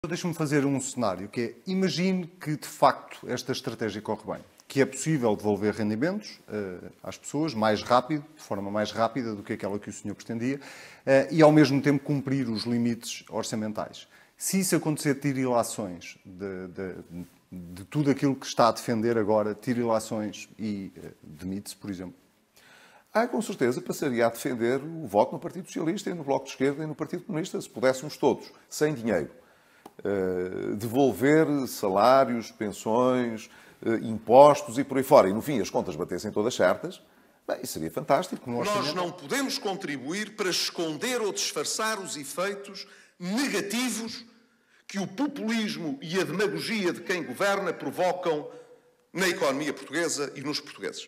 Deixa-me fazer um cenário, que é, imagine que de facto esta estratégia corre bem, que é possível devolver rendimentos às pessoas mais rápido, de forma mais rápida do que aquela que o senhor pretendia, e ao mesmo tempo cumprir os limites orçamentais. Se isso acontecer, tire ilações de tudo aquilo que está a defender agora, tire ilações e demite-se, por exemplo. Com certeza passaria a defender o voto no Partido Socialista e no Bloco de Esquerda e no Partido Comunista, se pudéssemos todos, sem dinheiro, devolver salários, pensões, impostos e por aí fora, e no fim as contas batessem todas certas, bem, isso seria fantástico. Nós não podemos contribuir para esconder ou disfarçar os efeitos negativos que o populismo e a demagogia de quem governa provocam na economia portuguesa e nos portugueses.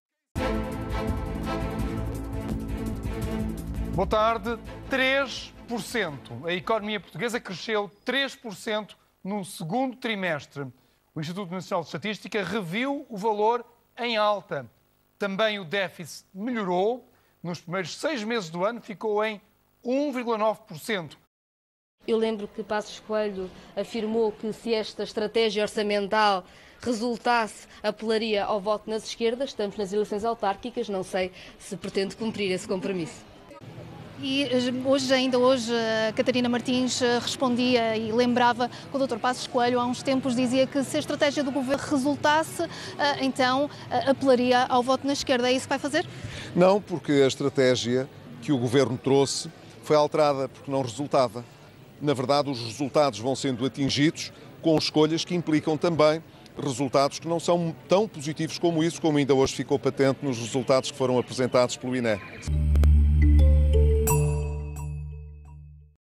Boa tarde. 3%. A economia portuguesa cresceu 3% no segundo trimestre. O Instituto Nacional de Estatística reviu o valor em alta. Também o déficit melhorou. Nos primeiros 6 meses do ano ficou em 1,9%. Eu lembro que Passos Coelho afirmou que se esta estratégia orçamental resultasse, apelaria ao voto nas esquerdas. Estamos nas eleições autárquicas, não sei se pretende cumprir esse compromisso. E ainda hoje, a Catarina Martins respondia e lembrava que o Dr. Passos Coelho há uns tempos dizia que se a estratégia do governo resultasse, então apelaria ao voto na esquerda. É isso que vai fazer? Não, porque a estratégia que o governo trouxe foi alterada porque não resultava. Na verdade, os resultados vão sendo atingidos com escolhas que implicam também resultados que não são tão positivos como isso, como ainda hoje ficou patente nos resultados que foram apresentados pelo INE.